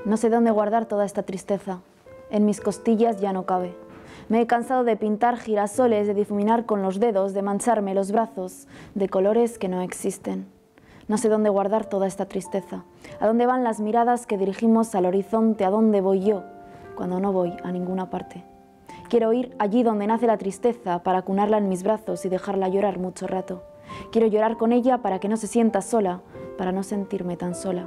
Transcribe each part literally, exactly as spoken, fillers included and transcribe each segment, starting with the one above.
No sé dónde guardar toda esta tristeza. En mis costillas ya no cabe. Me he cansado de pintar girasoles, de difuminar con los dedos, de mancharme los brazos de colores que no existen. No sé dónde guardar toda esta tristeza. ¿A dónde van las miradas que dirigimos al horizonte? ¿A dónde voy yo cuando no voy a ninguna parte? Quiero ir allí donde nace la tristeza para acunarla en mis brazos y dejarla llorar mucho rato. Quiero llorar con ella para que no se sienta sola, para no sentirme tan sola.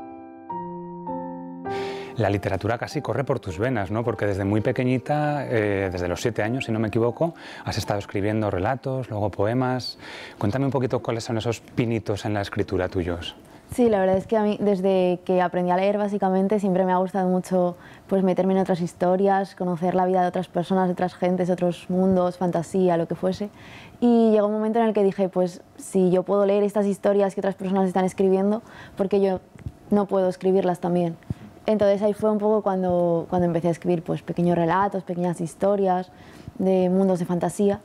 La literatura casi corre por tus venas, ¿no? Porque desde muy pequeñita, eh, desde los siete años, si no me equivoco, has estado escribiendo relatos, luego poemas. Cuéntame un poquito cuáles son esos pinitos en la escritura tuyos. Sí, la verdad es que a mí, desde que aprendí a leer, básicamente, siempre me ha gustado mucho pues, meterme en otras historias, conocer la vida de otras personas, de otras gentes, de otros mundos, fantasía, lo que fuese. Y llegó un momento en el que dije, pues, si yo puedo leer estas historias que otras personas están escribiendo, ¿por qué yo no puedo escribirlas también? Entonces ahí fue un poco cuando, cuando empecé a escribir pues, pequeños relatos, pequeñas historias de mundos de fantasía.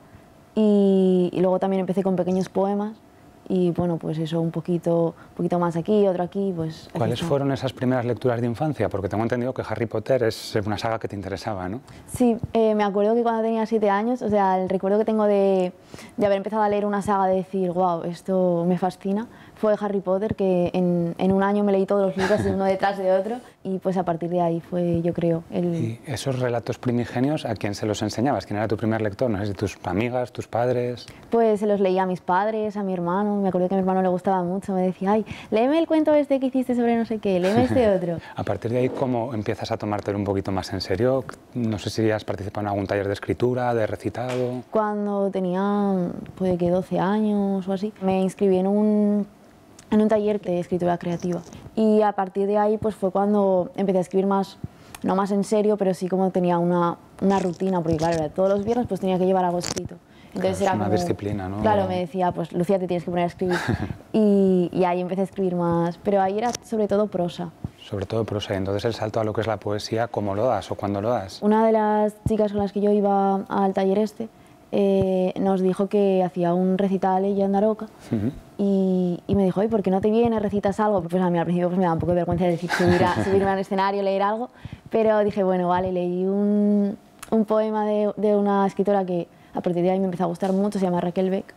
Y, y luego también empecé con pequeños poemas. Y bueno, pues eso, un poquito, un poquito más aquí, otro aquí, pues... ¿Cuáles fueron esas primeras lecturas de infancia? Porque tengo entendido que Harry Potter es una saga que te interesaba, ¿no? Sí, eh, me acuerdo que cuando tenía siete años, o sea, el recuerdo que tengo de, de haber empezado a leer una saga, de decir, wow, esto me fascina, fue Harry Potter, que en, en un año me leí todos los libros uno detrás de otro, y pues a partir de ahí fue, yo creo, el... ¿Y esos relatos primigenios a quién se los enseñabas? ¿Quién era tu primer lector? No sé si tus amigas, tus padres... Pues se los leía a mis padres, a mi hermano. Me acuerdo que a mi hermano le gustaba mucho, me decía, ay, léeme el cuento este que hiciste sobre no sé qué, léeme este otro. A partir de ahí, ¿cómo empiezas a tomártelo un poquito más en serio? No sé si has participado en algún taller de escritura, de recitado... Cuando tenía, puede que doce años o así, me inscribí en un, en un taller de escritura creativa. Y a partir de ahí pues fue cuando empecé a escribir más, no más en serio, pero sí como tenía una, una rutina, porque claro, todos los viernes pues tenía que llevar algo escrito. Entonces claro, era una como, disciplina, ¿no? Claro, me decía, pues Lucía, te tienes que poner a escribir. y, y ahí empecé a escribir más, pero ahí era sobre todo prosa. Sobre todo prosa, y entonces el salto a lo que es la poesía, ¿cómo lo das o cuándo lo das? Una de las chicas con las que yo iba al taller este eh, nos dijo que hacía un recital ella en Daroca. Uh-huh. y, y me dijo, oye, ¿por qué no te vienes, recitas algo? Pues a mí al principio pues, me da un poco de vergüenza de decir, subir a, subirme al escenario, leer algo, pero dije, bueno, vale, leí un, un poema de, de una escritora que a partir de ahí me empezó a gustar mucho, se llama Raquel Beck,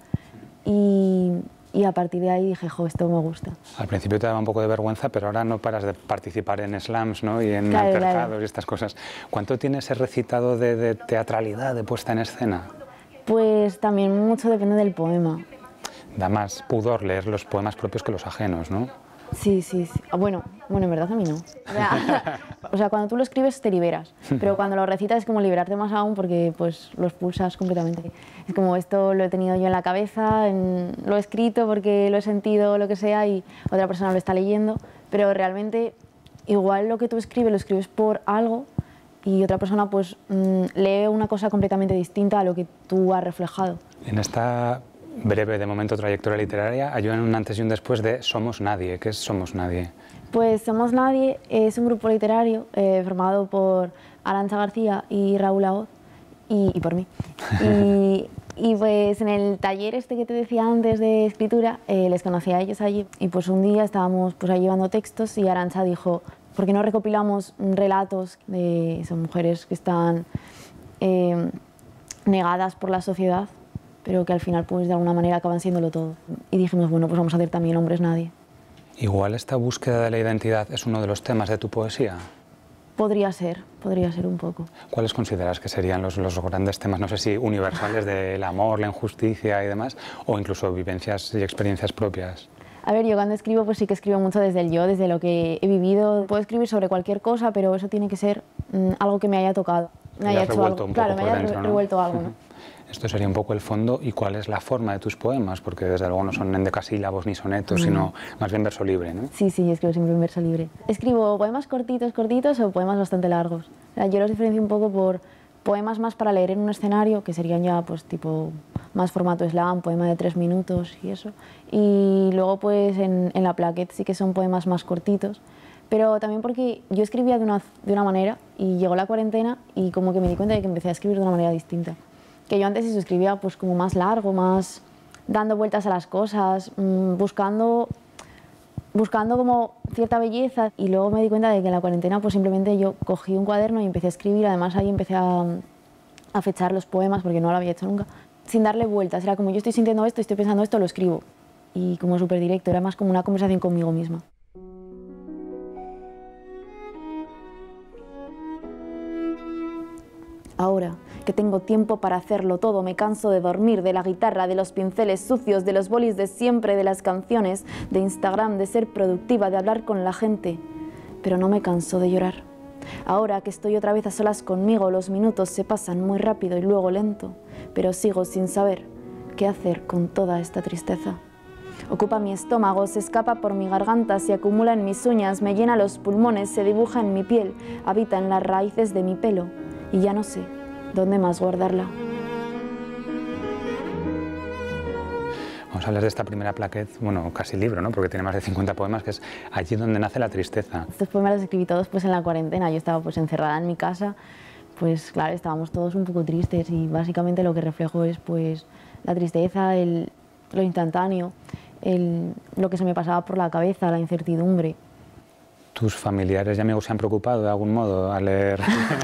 y, y a partir de ahí dije, jo, esto me gusta. Al principio te daba un poco de vergüenza, pero ahora no paras de participar en slams, ¿no? Y en claro, altercados claro. y estas cosas. ¿Cuánto tiene ese recitado de, de teatralidad, de puesta en escena? Pues también mucho depende del poema. Da más pudor leer los poemas propios que los ajenos, ¿no? Sí, sí, sí. Bueno, bueno, en verdad a mí no. O sea, o sea, cuando tú lo escribes te liberas, pero cuando lo recitas es como liberarte más aún porque pues lo expulsas completamente. Es como esto lo he tenido yo en la cabeza, en, lo he escrito porque lo he sentido, lo que sea, y otra persona lo está leyendo, pero realmente igual lo que tú escribes lo escribes por algo y otra persona pues mmm, lee una cosa completamente distinta a lo que tú has reflejado. En esta breve, de momento, trayectoria literaria, hay un antes y un después de Somos Nadie. ¿Qué es Somos Nadie? Pues Somos Nadie es un grupo literario eh, formado por Arantxa García y Raúl Aoz, y, y por mí. Y, y pues en el taller este que te decía antes de escritura, eh, les conocí a ellos allí, y pues un día estábamos pues, ahí llevando textos y Arantxa dijo, ¿por qué no recopilamos relatos de son mujeres que están eh, negadas por la sociedad, pero que al final pues de alguna manera acaban siéndolo todo? Y dijimos, bueno, pues vamos a hacer también Hombres Nadie. Igual esta búsqueda de la identidad es uno de los temas de tu poesía. Podría ser, podría ser un poco. ¿Cuáles consideras que serían los, los grandes temas, no sé si universales, del amor, la injusticia y demás, o incluso vivencias y experiencias propias? A ver, yo cuando escribo pues sí que escribo mucho desde el yo, desde lo que he vivido. Puedo escribir sobre cualquier cosa, pero eso tiene que ser mmm, algo que me haya tocado. Me haya hecho algo, claro, me haya dentro, revuelto ¿no? algo, ¿no? Esto sería un poco el fondo. ¿Y cuál es la forma de tus poemas? Porque desde luego no son endecasílabos ni sonetos, mm. sino más bien verso libre, ¿no? Sí, sí, escribo siempre en verso libre. Escribo poemas cortitos, cortitos o poemas bastante largos. O sea, yo los diferencio un poco por poemas más para leer en un escenario, que serían ya pues tipo más formato slam, poema de tres minutos y eso. Y luego pues en, en la plaquette sí que son poemas más cortitos. Pero también porque yo escribía de una, de una manera y llegó la cuarentena y como que me di cuenta de que empecé a escribir de una manera distinta. Que yo antes eso escribía pues como más largo, más dando vueltas a las cosas, mmm, buscando buscando como cierta belleza, y luego me di cuenta de que en la cuarentena pues simplemente yo cogí un cuaderno y empecé a escribir. Además ahí empecé a, a fechar los poemas porque no lo había hecho nunca, sin darle vueltas. Era como yo estoy sintiendo esto, estoy pensando esto, lo escribo. Y como súper directo, era más como una conversación conmigo misma. Ahora que tengo tiempo para hacerlo todo, me canso de dormir, de la guitarra, de los pinceles sucios, de los bolis de siempre, de las canciones, de Instagram, de ser productiva, de hablar con la gente. Pero no me canso de llorar. Ahora que estoy otra vez a solas conmigo, los minutos se pasan muy rápido y luego lento, pero sigo sin saber qué hacer con toda esta tristeza. Ocupa mi estómago, se escapa por mi garganta, se acumula en mis uñas, me llena los pulmones, se dibuja en mi piel, habita en las raíces de mi pelo y ya no sé dónde más guardarla. Vamos a hablar de esta primera plaquette, bueno, casi libro, ¿no? Porque tiene más de cincuenta poemas, que es Allí donde nace la tristeza. Estos poemas los escribí todos pues en la cuarentena. Yo estaba pues encerrada en mi casa, pues claro, estábamos todos un poco tristes y básicamente lo que reflejo es pues la tristeza, el, lo instantáneo, el, lo que se me pasaba por la cabeza, la incertidumbre. ¿Tus familiares y amigos se han preocupado de algún modo al leer?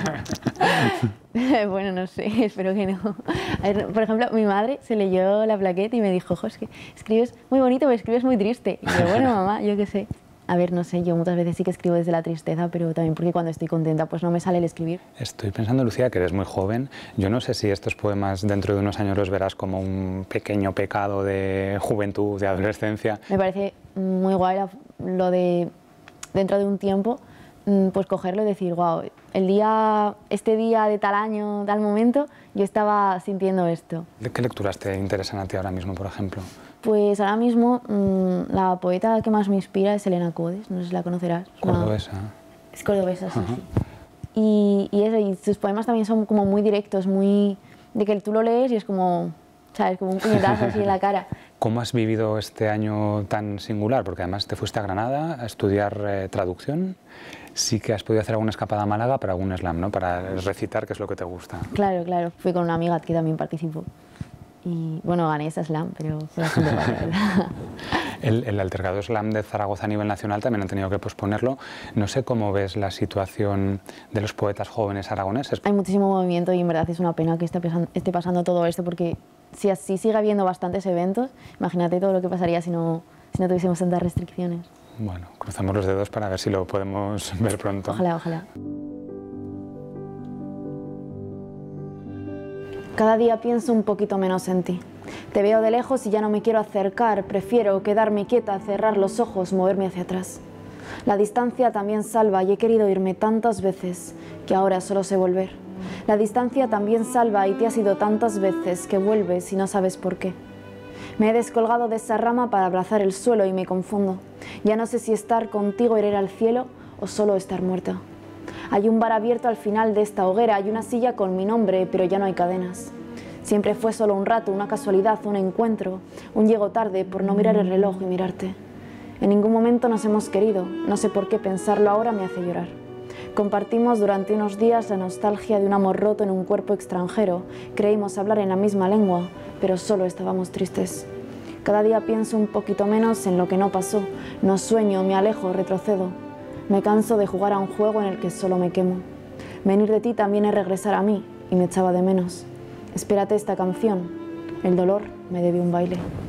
Bueno, no sé, espero que no. A ver, por ejemplo, mi madre se leyó la plaqueta y me dijo, jo, es que escribes muy bonito, pero escribes muy triste. Y yo, bueno, mamá, yo qué sé. A ver, no sé, yo muchas veces sí que escribo desde la tristeza, pero también porque cuando estoy contenta pues no me sale el escribir. Estoy pensando, Lucía, que eres muy joven. Yo no sé si estos poemas dentro de unos años los verás como un pequeño pecado de juventud, de adolescencia. Me parece muy guay lo de, dentro de un tiempo, pues cogerlo y decir, wow, el día, este día de tal año, tal momento, yo estaba sintiendo esto. ¿De qué lecturas te interesan a ti ahora mismo, por ejemplo? Pues ahora mismo mmm, la poeta que más me inspira es Elena Codes, no sé si la conocerás. Cordobesa. Una... Es cordobesa, sí, Uh-huh. sí. Y, y eso, y sus poemas también son como muy directos, muy... de que tú lo lees y es como, ¿sabes? Como un puñetazo así en la cara. ¿Cómo has vivido este año tan singular? Porque además te fuiste a Granada a estudiar eh, traducción. Sí que has podido hacer alguna escapada a Málaga para algún slam, ¿no? Para recitar, que es lo que te gusta. Claro, claro. Fui con una amiga que también participó. Y bueno, gané ese slam, pero fue bastante guay, la verdad. El, el altercado slam de Zaragoza a nivel nacional también han tenido que posponerlo. No sé cómo ves la situación de los poetas jóvenes aragoneses. Hay muchísimo movimiento y en verdad es una pena que esté pasando, esté pasando todo esto, porque si así sigue habiendo bastantes eventos, imagínate todo lo que pasaría si no, si no tuviésemos tantas restricciones. Bueno, cruzamos los dedos para ver si lo podemos ver pronto. Ojalá, ojalá. Cada día pienso un poquito menos en ti. Te veo de lejos y ya no me quiero acercar, prefiero quedarme quieta, cerrar los ojos, moverme hacia atrás. La distancia también salva y he querido irme tantas veces que ahora solo sé volver. La distancia también salva y te has ido tantas veces que vuelves y no sabes por qué. Me he descolgado de esa rama para abrazar el suelo y me confundo. Ya no sé si estar contigo e ir al cielo o solo estar muerta. Hay un bar abierto al final de esta hoguera, hay una silla con mi nombre, pero ya no hay cadenas. Siempre fue solo un rato, una casualidad, un encuentro, un llego tarde por no mirar el reloj y mirarte. En ningún momento nos hemos querido, no sé por qué pensarlo ahora me hace llorar. Compartimos durante unos días la nostalgia de un amor roto en un cuerpo extranjero. Creímos hablar en la misma lengua, pero solo estábamos tristes. Cada día pienso un poquito menos en lo que no pasó. No sueño, me alejo, retrocedo. Me canso de jugar a un juego en el que solo me quemo. Venir de ti también es regresar a mí y me echaba de menos. Espérate esta canción. El dolor me debe un baile.